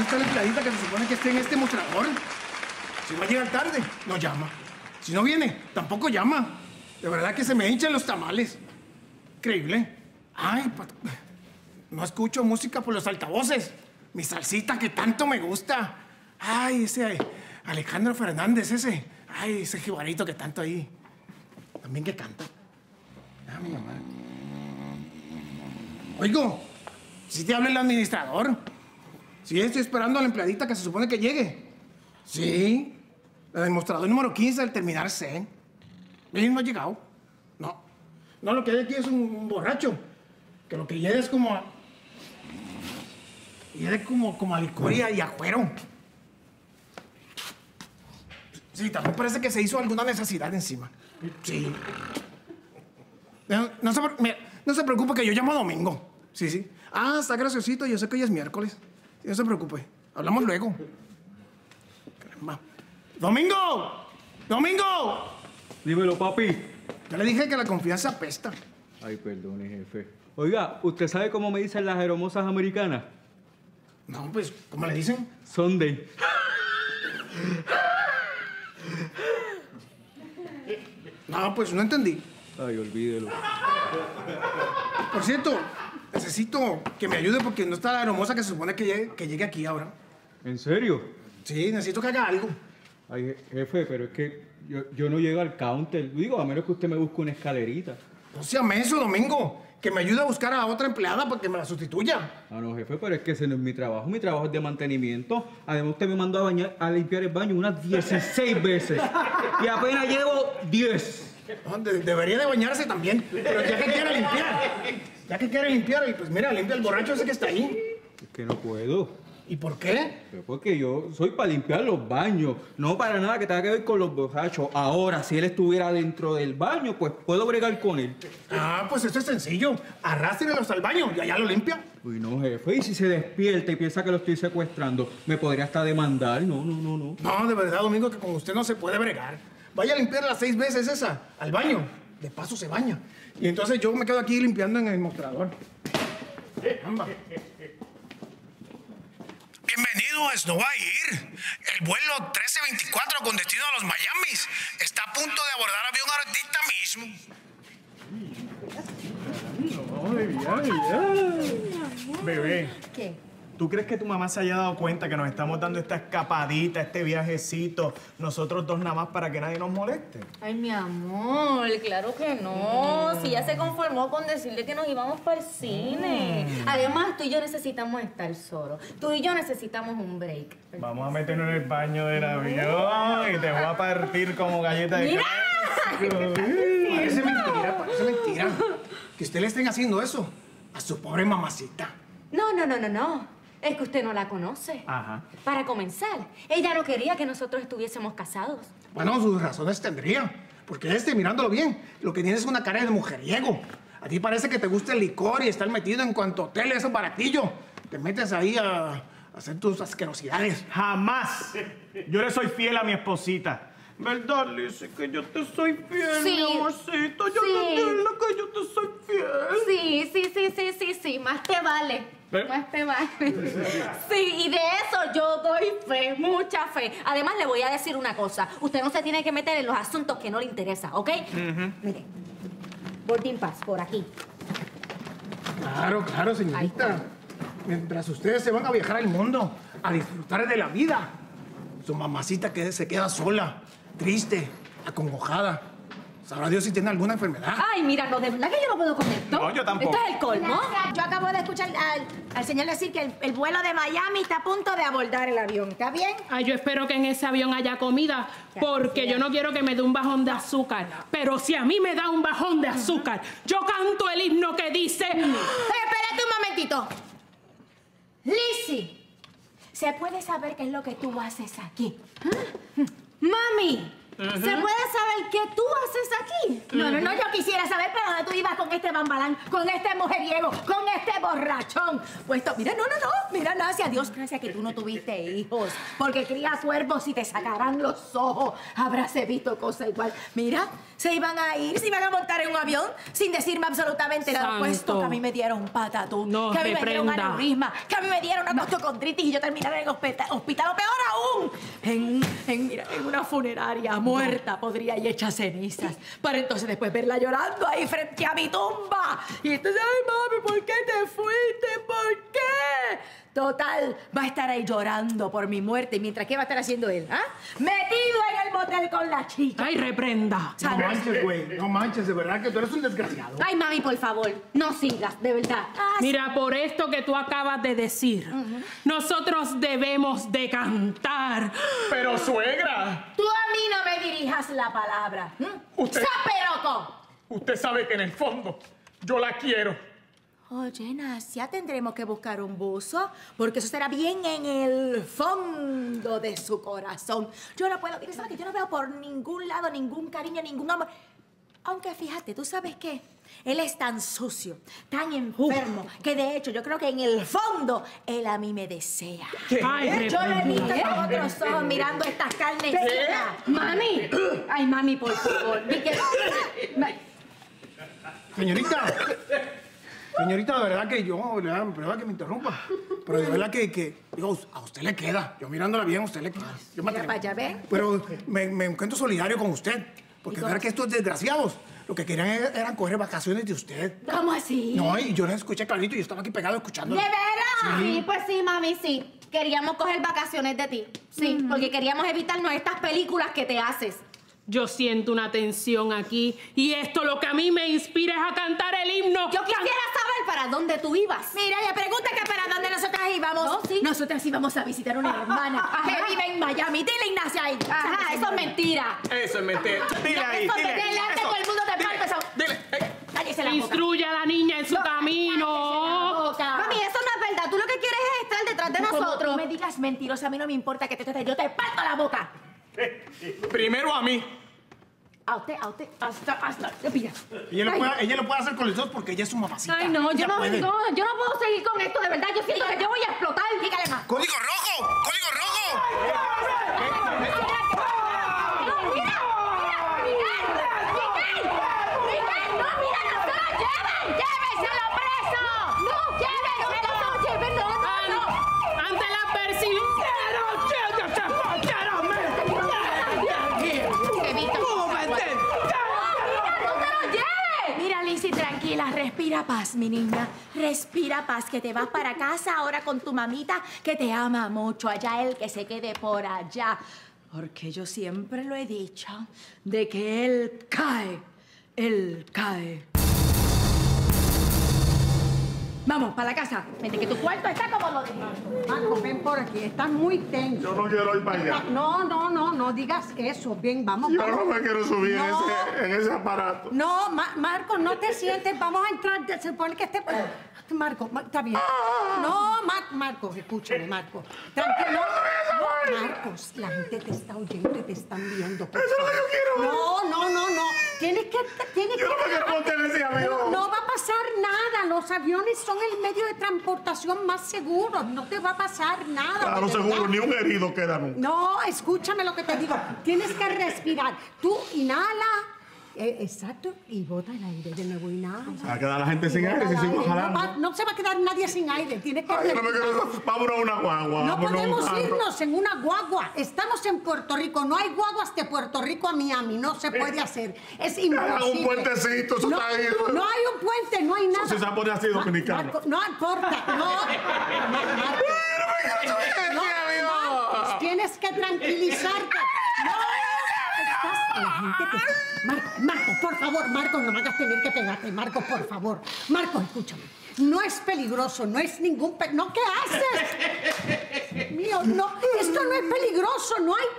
¿Dónde está la empleadita que se supone que esté en este mostrador? Si va a llegar tarde, no llama. Si no viene, tampoco llama. De verdad que se me hinchan los tamales. Increíble. Ay, no escucho música por los altavoces. Mi salsita que tanto me gusta. Ay, ese Alejandro Fernández, ese. Ay, ese jibarito que tanto ahí. También que canta. Ah, mi mamá. Oigo, ¿sí te habla el administrador? Sí, estoy esperando a la empleadita que se supone que llegue. Sí, la del mostrador número 15 del terminal C. ¿Ella no ha llegado? No. No, lo que hay aquí es un borracho. Que lo que llega es como a... Llega como a licor y a cuero. Sí, también parece que se hizo alguna necesidad encima. Sí. No se preocupe que yo llamo a Domingo. Sí, sí. Ah, está graciosito. Yo sé que hoy es miércoles. Sí, no se preocupe. Hablamos luego. Caramba. ¡Domingo! ¡Domingo! Dímelo, papi. Ya le dije que la confianza apesta. Ay, perdone, jefe. Oiga, ¿usted sabe cómo me dicen las hermosas americanas? No, pues, ¿cómo le dicen? Sunday. No, pues no entendí. Ay, olvídelo. Por cierto, necesito que me ayude porque no está la hermosa que se supone que llegue aquí ahora. ¿En serio? Sí, necesito que haga algo. Ay, jefe, pero es que yo no llego al counter. Digo, a menos que usted me busque una escalerita. No sea menso, Domingo. Que me ayude a buscar a otra empleada para que me la sustituya. Ah, no, jefe, pero es que ese no es mi trabajo. Mi trabajo es de mantenimiento. Además, usted me mandó a limpiar el baño unas 16 veces. Y apenas llevo 10. No, debería de bañarse también. Pero ya que quiere limpiar. Ya que quiere limpiar, y pues mira, limpia el borracho ese que está ahí. Es que no puedo. ¿Y por qué? Pero porque yo soy para limpiar los baños, no para nada que tenga que ver con los borrachos. Ahora, si él estuviera dentro del baño, pues puedo bregar con él. Ah, pues esto es sencillo. Arrástrelos al baño y allá lo limpia. Uy, no, jefe. Y si se despierta y piensa que lo estoy secuestrando, me podría hasta demandar. No. No, de verdad, Domingo, que con usted no se puede bregar. Vaya a limpiar las 6 veces esa, al baño. De paso se baña. Y entonces yo me quedo aquí limpiando en el mostrador. Amba. Bienvenido a Snowball. El vuelo 1324 con destino a los Miamis está a punto de abordar avión ahorita mismo. Bebé. ¿Qué? ¿Tú crees que tu mamá se haya dado cuenta que nos estamos dando esta escapadita, este viajecito, nosotros dos nada más para que nadie nos moleste? Ay, mi amor, claro que no. Si ya se conformó con decirle que nos íbamos para el cine. Además, tú y yo necesitamos estar solos. Tú y yo necesitamos un break. Vamos a meternos en el baño del avión y te voy a partir como galleta de ¡Mira! Parece mentira. Que usted le estén haciendo eso a su pobre mamacita. No. Es que usted no la conoce. Ajá. Para comenzar, ella no quería que nosotros estuviésemos casados. Bueno, sus razones tendría. Porque mirándolo bien, lo que tiene es una cara de mujeriego. A ti parece que te gusta el licor y estar metido en cuanto hotel, esos baratillos. Te metes ahí a hacer tus asquerosidades. ¡Jamás! Yo le soy fiel a mi esposita. ¿Verdad, Lizzy? Que yo te soy fiel, Sí. mi amorcito. Yo te entiendo que yo te soy fiel. Sí. Más te vale. ¿Eh? Más te vale. Sí, y de eso yo doy fe, mucha fe. Además, le voy a decir una cosa. Usted no se tiene que meter en los asuntos que no le interesan, ¿ok? Mire, boarding pass, por aquí. Claro, señorita. Mientras ustedes se van a viajar al mundo, a disfrutar de la vida, su mamacita que se queda sola, triste, acongojada. Sabrá Dios si tiene alguna enfermedad. Ay, mira, no, de verdad que yo no puedo con esto. No, yo tampoco. Esto es el colmo. Gracias. Yo acabo de escuchar al señor decir que el vuelo de Miami está a punto de abordar el avión. ¿Está bien? Ay, yo espero que en ese avión haya comida, porque yo no quiero que me dé un bajón de azúcar. Pero si a mí me da un bajón de azúcar, yo canto el himno que dice... Espérate un momentito. Lizzy, ¿se puede saber qué es lo que tú haces aquí? Mami, ¿Se puede saber qué tú haces aquí? No, yo quisiera saber para dónde tú ibas con este bambalán, con este mujeriego, con este borrachón. Puesto, mira, mira, gracias que tú no tuviste hijos, porque cría cuervos y te sacarán los ojos. Habráse visto cosa igual. Mira, se iban a montar en un avión sin decirme absolutamente nada. Puesto que a mí me dieron un patatú, No, que a mí me dieron reprenda. aneurisma, que a mí me dieron una costocondritis y yo terminara en el hospital, o peor aún, en una funeraria, muerta, podría y hecha cenizas, para entonces después verla llorando ahí frente a mi tumba. Y entonces, ay, mami, ¿por qué te fuiste? ¿Por qué? Total, va a estar ahí llorando por mi muerte. Mientras, ¿qué va a estar haciendo él? ¿Ah? Metido en el motel con la chica. Ay, reprenda. No manches, güey. No manches, de verdad que tú eres un desgraciado. Ay, mami, por favor, no sigas, de verdad. Mira, por esto que tú acabas de decir, nosotros debemos de cantar. Pero suegra, Tú a mí no me dirijas la palabra. Usted- ¡Saperoco! usted sabe que en el fondo yo la quiero. Oye, Nacia, tendremos que buscar un buzo, porque eso será bien en el fondo de su corazón. Yo no puedo, mira, ¿sabes que yo no veo por ningún lado ningún cariño, ningún amor? Aunque fíjate, ¿tú sabes qué? Él es tan sucio, tan enfermo, que de hecho yo creo que en el fondo él a mí me desea. Ay, Yo lo he visto reprenda. con otros ojos mirando estas carnes. Mami, ay, mami, por favor. Di que- Señorita, de verdad que yo, perdón que me interrumpa, pero de verdad que, digo, a usted le queda. Yo mirándola bien, a usted le queda. Yo me Mira atrevo. para allá, ¿ves? Pero me encuentro solidario con usted, porque de verdad que estos desgraciados lo que querían eran coger vacaciones de usted. ¿Cómo así? No, y yo les escuché clarito y yo estaba aquí pegado ¿De escuchándolo. veras? Sí, pues sí, mami, sí. Queríamos coger vacaciones de ti. Sí, porque queríamos evitarnos estas películas que te haces. Yo siento una tensión aquí y esto lo que a mí me inspira es a cantar el himno. Yo quisiera saber para dónde tú ibas. Mira, ella pregunta que para dónde nosotras íbamos. No, sí. Nosotras íbamos a visitar una hermana que vive en Miami. Dile, Ignacia, ahí. Ajá, eso es mentira. Eso es mentira. Dile ahí, Eso dile. de delante con el mundo de palco. Eso. Dile. Cállese la boca. Instruye a la niña en su camino. Boca. Mami, eso no es verdad. Tú lo que quieres es estar detrás de Como nosotros. tú me digas mentirosa, a mí no me importa que yo te parto la boca. Primero a mí. A usted, hasta, pilla. Ella lo puede hacer con los dos porque ella es su mamacita. Ay, no, yo Ella no, puede. yo no puedo seguir con esto, de verdad. Yo siento que yo voy a explotar. Dígale más. ¡Código rojo! ¡Código rojo! Ante la persecución. Mira, Lizzy, tranquila, respira paz, mi niña. Respira paz, que te vas para casa ahora con tu mamita, que te ama mucho. Allá él que se quede por allá. Porque yo siempre lo he dicho, de que él cae. Vamos, para la casa. Vete, que tu cuarto está como lo de Marco, ven por aquí, estás muy tenso. Yo no quiero ir para allá. No digas eso. Bien, vamos. Yo no vamos. me quiero subir No. en ese aparato. No, Marco, no te sientes, vamos a entrar, se supone que esté... Marco, está bien. No, Marcos, escúchame, Marco. Tranquilo. No, Marcos, la gente te está oyendo y te están viendo. Por Eso es lo que yo quiero ver. No. Tienes que... Yo no me quiero montar en ese avión. No va a pasar nada. Los aviones son el medio de transportación más seguro. No te va a pasar nada. Claro, de seguro, verdad. ni un herido queda nunca. No, escúchame lo que te digo. Tienes que respirar. Tú inhala. Exacto. Y bota el aire de nuevo. Inhala. Se va a quedar la gente sin aire si Bota el sigo aire. jalando. No se va a quedar nadie sin aire. Tienes que Ay, yo no me respirar. quiero... Vámonos a una guagua. No vámonos a un podemos carro. irnos en una guagua. Estamos en Puerto Rico. No hay guaguas de Puerto Rico a Miami. No se puede hacer. Es imposible. Hagan un puentecito, eso no, está ahí. no hay un puente, no hay nada. Si se pone así dominicano. Marco, no importa. Marco. Marcos, tienes que tranquilizarte. La gente te... Marco, por favor, Marco, no me hagas tener que pegarte. Marco, por favor. Marco, escúchame. No es peligroso, no es ningún... ¿No? ¿Qué haces? Mío, no, esto no es peligroso, no hay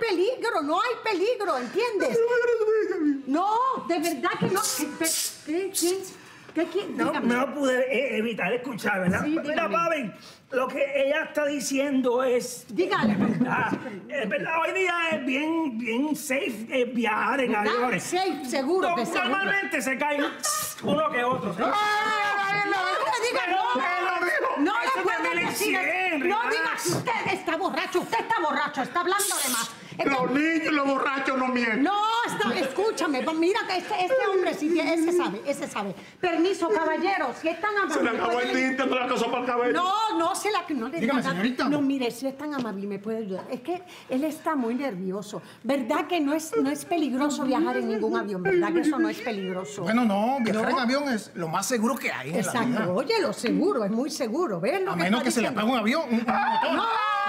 peligro, ¿entiendes? No, de verdad que no. ¿Qué? ¿Qué quiere? No, Dígame. no pude evitar escuchar, ¿verdad? Sí, Mira, dígame. papi, lo que ella está diciendo es... Dígale. Es verdad, hoy día es bien safe viajar en ¿Verdad? aviones. Safe, seguro No, que seguro. normalmente se caen uno que otro. ¿sí? No le diga, no Eso le puedo también es decir. cien, No relax. diga que usted está borracho, está hablando de más. Los niños y los borrachos no mienten. No, escúchame, mira que este hombre sí, ese sabe. Permiso, caballero, si es tan amable. Se le acabó el tinte, no la casó para el cabello. No le Dígame, diga. señorita. No, mire, si es tan amable, me puede ayudar. Es que él está muy nervioso. ¿Verdad que no es peligroso viajar en ningún avión? ¿Verdad que eso no es peligroso? Bueno, no, viajar No. en avión es lo más seguro que hay en la Exacto, vida. oye, lo seguro, es muy seguro. ¿Ven lo A que menos está que se le diciendo? apague un avión, un motor. No,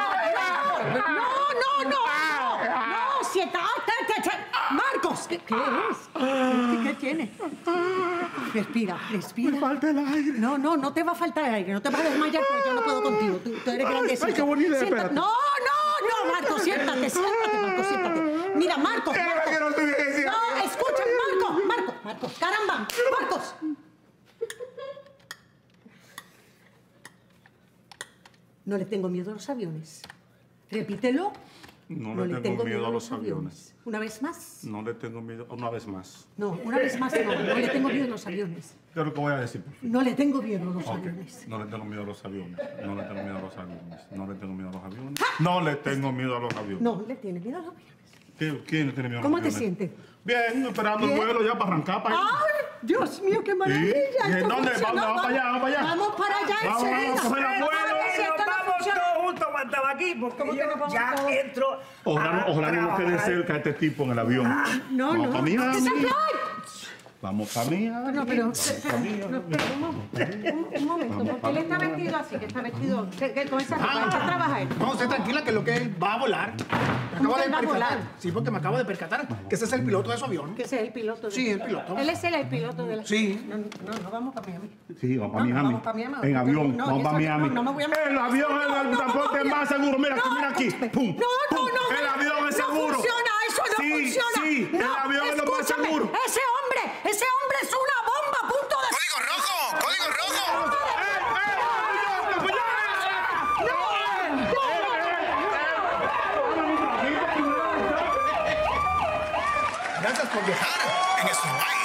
si está... Marcos, ¿qué es? ¿Qué tiene? Respira. Me falta el aire. No te va a faltar aire, no te vas a desmayar porque yo no puedo contigo. Tú eres grandecito. ay, qué bonita idea, Siéntate. espérate. No, Marcos, siéntate, Marcos, siéntate. Mira, Marcos. que no te dije. No, escúchame, Marcos, caramba, Marcos. No le tengo miedo a los aviones. Repítelo. No le tengo miedo a los aviones. ¿Una vez más? No le tengo miedo. Una vez más. No, una vez más no. No le tengo miedo a los aviones. ¿Qué es lo que voy a decir? No le tengo miedo a los Ok. aviones. No le tengo miedo a los aviones. No le tengo miedo a los aviones. No le tengo miedo a los aviones. No le tengo miedo a los aviones. No le tiene miedo a los aviones. ¿Quién le tiene miedo a los ¿Cómo aviones? te sientes? Bien, esperando el Bien. vuelo ya para arrancar para allá. ¡Ay, Dios mío, qué maravilla! ¿Y en Esto dónde? funcionó. Vamos para allá, vamos para allá. Vamos para allá Vamos, enseguida. vamos a coger el vuelo. Si esto no Vamos funciona- todos juntos para estar aquí, porque ¿Cómo que yo nos vamos ya todos? entro Ojalá no nos quede trabajar. cerca este tipo en el avión. No, Vamos no. para Miami. ¿Qué se fue? Vamos para Miami. No, pero un momento, ¿por qué él está vestido así? Que está vestido con esa ropa. ¿Está a trabajar? No, usted tranquila que lo que él va a volar. Me ¿Cómo acabo que de él va a percatar. volar? Sí, porque me acabo de percatar que ese es el piloto de su avión. Que ese es el piloto. Sí, el piloto. Él es el piloto de la... Sí. No vamos para Miami. Sí, vamos para No, Miami. vamos para Miami. En avión, No, vamos eso- para Miami. no me voy a meter. El avión es el No, transporte no, más seguro. Mira, no, mira aquí. escúchame. ¡Pum! No, ¡Pum! El avión es seguro. No funciona, eso no Sí, funciona. sí, el No, avión es lo más escúchame, seguro. Ese hombre es una bomba a punto de... ¡Código rojo! ¡Código rojo! Gracias por viajar en Smile.